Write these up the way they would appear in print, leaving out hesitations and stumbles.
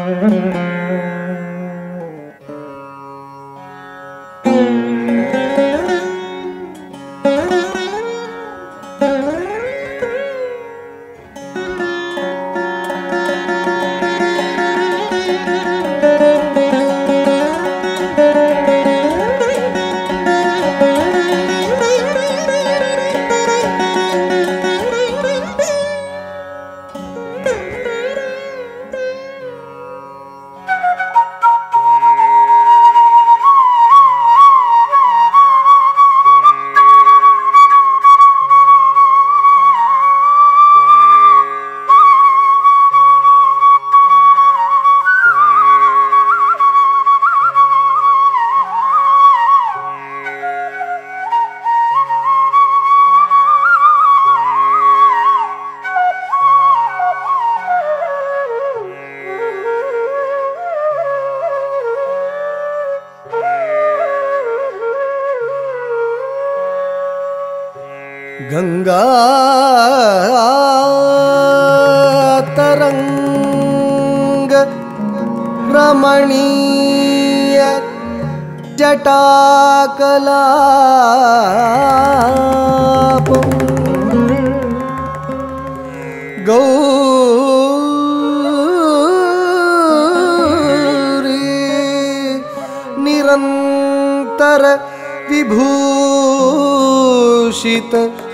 गंगा तरंग रमणीय जटाकलाप गौरी निरंतर विभूषित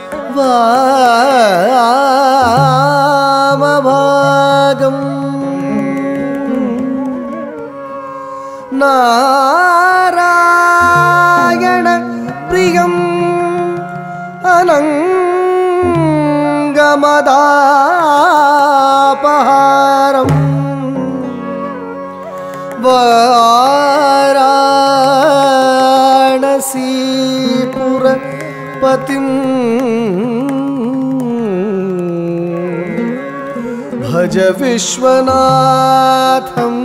वामभागं नारायण प्रियं अनंगमदापहारं वाराणसीपुरपतिं भज विश्वनाथं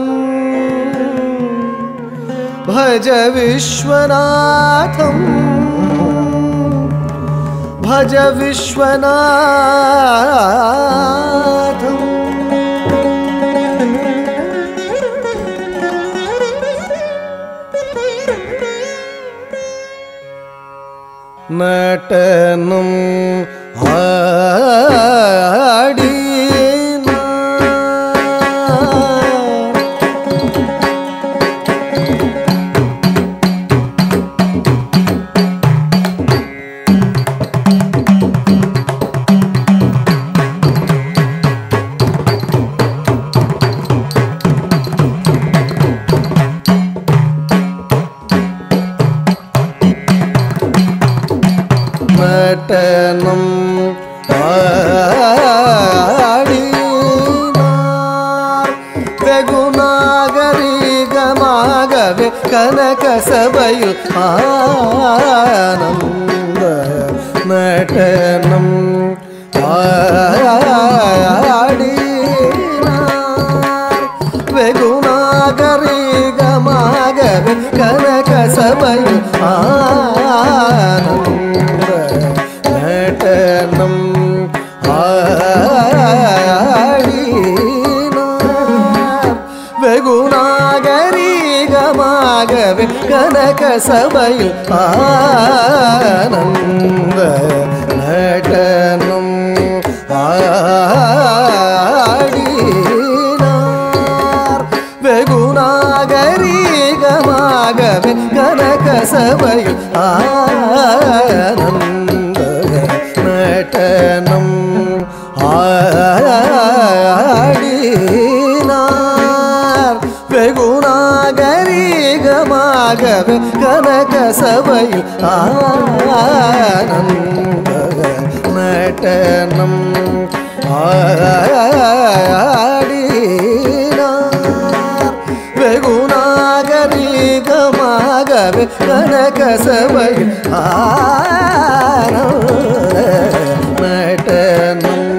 भज विश्वनाथं भज विश्वनाथं नटनं आडी नटनं आडिनार वेगुनागरिगमागवे कनकसभयु आनंद नटनं आडिनार वेगुनागरिगमागवे कनकसभयु आनंद नटनं आडिनार वेगुनागरिगमागवे कनकसभयु आनंद नटनं आडिनार वेगुनागरिगमागवे कनकसभयु आनंद नटनं आडिनार वेगुनागरिगमागवे कनकसभयु आनंद नटनं आडिनार वेगुनागरिगमागवे कनकसभयु आनंद नटनं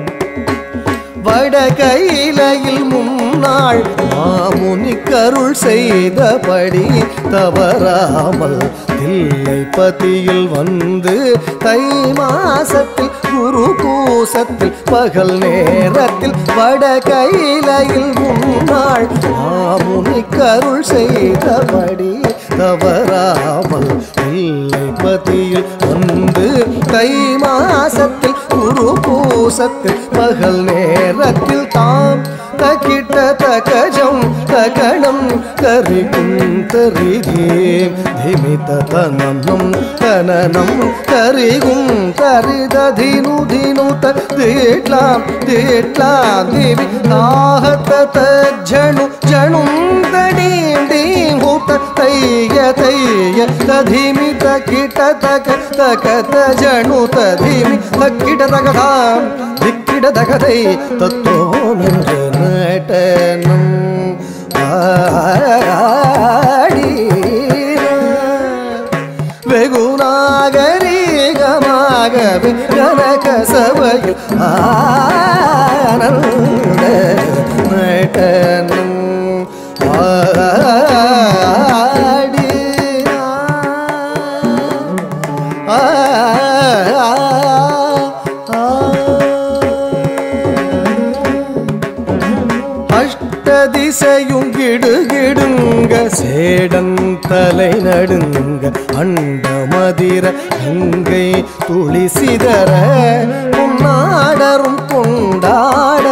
வடகையிலையில் முன்னாள் மாமுனி கருள் செய்தபடி தவறாமல் தில்லைப்பதியில் வந்து தை மாசத்தில் குரு பூசத்தில் பகல் நேரத்தில் வட கையிலையில் முன்னாள் மாமுனிக்கருள் செய்தபடி தவறாமல் தில்லைப்பதியில் வந்து தை மாசத்தில் குரு பூசத்தில் பகல் நேரத்தில் தாம் தகிட்ட தகஜம் தகணம் கரிகும் தரிதேம் திமித தனனம் தனனம் கரிகும் தரிததினு தினுத தேட்லாம் தேட்லாம் தேவி தாஹத ஜணு ஜணும் தடீம் டீம் ஹூத தைய தைய ததிமித கிட்ட தக தகத ஜணு ததிமி தக்கிட தகதாம் திக்கிட தகதை தத்தோம் என்று நடனம் வெகுநாகரீகமாகவே கனக சபையில் ஆனந்த நடனம் திசையும் கிடுகிடுங்க சேடன் தலை நடுங்க அண்டமதிர கங்கை துளி சிதற பொன்னாடரும் கொண்டாட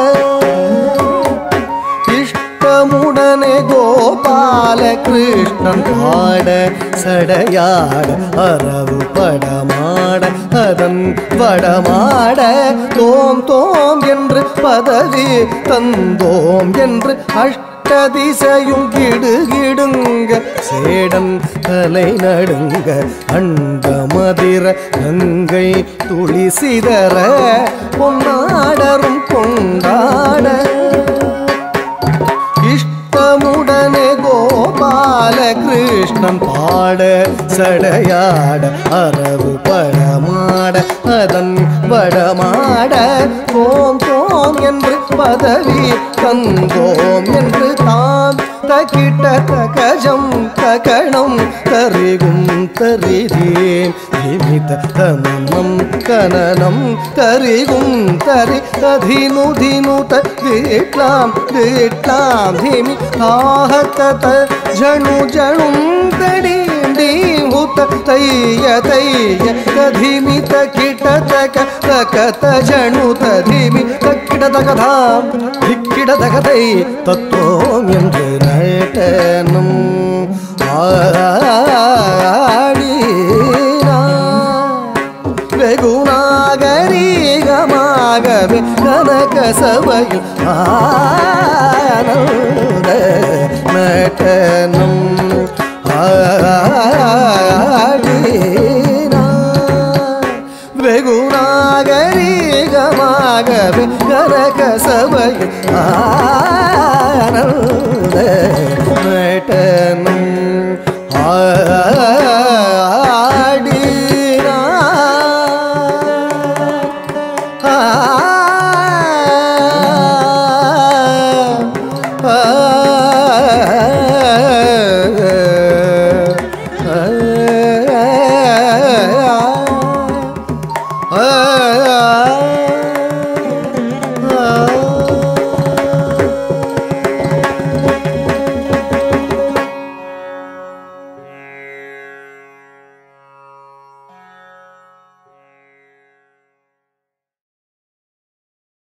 இஷ்டமுடனே கோபாலகிருஷ்ணன் பாட சடையாட அரவு படமாட அதன் வடமாட தோம் தோம் என்று பதவி தந்தோம் என்று அஷ்டதிசையும் கிடுகிடுங்க சேடன் தலை நடுங்க அண்டமதிர கங்கை துளி சிதற பொன்னாடரும் கொண்டாட இஷ்டமுடனே கோபாலகிருஷ்ணன் பாட சடையாட அரவு படமாட அதன் வடமாட தோம் தோம் என்று பதவி தந்தோம் என்று தாம் தகிட்ட தகஜம் தகணம் தரிகும் தரிதேம் திமித தனனம் கனனம் தரிகும் தரி ததினு தினுத திட்லாம் திட்லாம் திமி தாஹத ஜணு ஜணும் தடீம் டீம் ஹுத தைய தைய ததிமி தகிட்ட தக தகத ஜணு ததிமி தக்கிட தகதாம் திக்கிட தகதை தத்தோம் என்று நடனம் வெகுநாகரீகமாகவே கனக சபையில் ஆனந்த நடனம் வெகுநாகரீகமாகவே கனக சபையில் ஆனந்த நடனம்